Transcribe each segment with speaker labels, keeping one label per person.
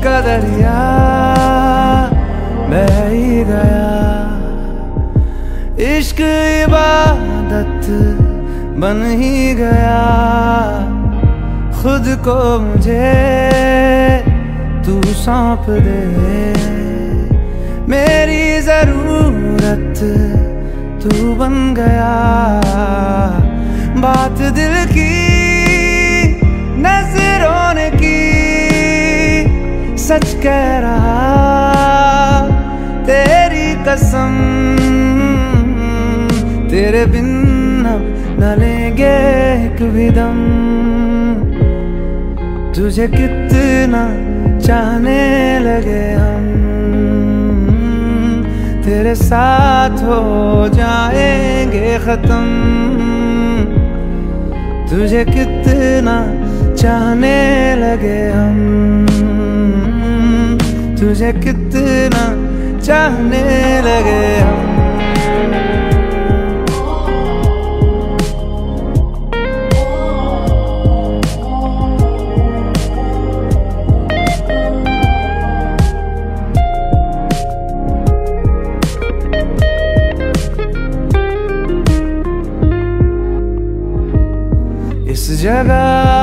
Speaker 1: का दरिया बह ही गया। इश्क इबादत बन ही गया। खुद को मुझे तू सौंप दे, मेरी जरूरत तू बन गया। बात दिल की नजरों ने की, सच कह रहा तेरी कसम। तेरे बिन अब न लेंगे एक भी दम। तुझे कितना चाहने लगे हम, तेरे साथ हो जाएंगे खत्म। तुझे कितना चाहने लगे हम, तुझे कितना चाहने लगे हम। इस जगह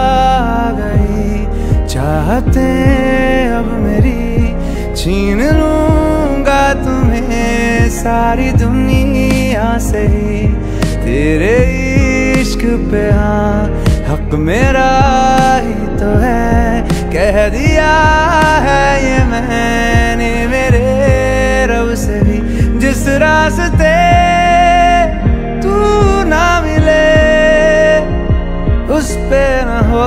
Speaker 1: गई चाहते अब मेरी, छीन लूंगा तुम्हें सारी दुनिया से ही। तेरे इश्क पे हाँ हक मेरा ही तो है, कह दिया है ये मैंने मेरे रब से भी। जिस रास्ते तू ना मिले उस पे न हो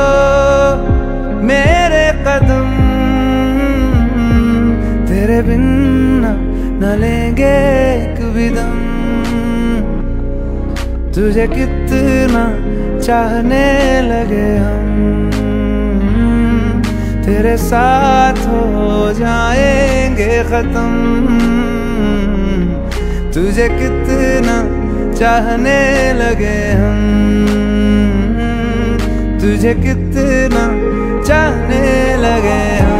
Speaker 1: मेरे कदम। तेरे बिन न लेंगे एक भी दम। तुझे कितना चाहने लगे हम, तेरे साथ हो जाएंगे खत्म। तुझे कितना चाहने लगे हम, तुझे कितना चाहने लगे हम।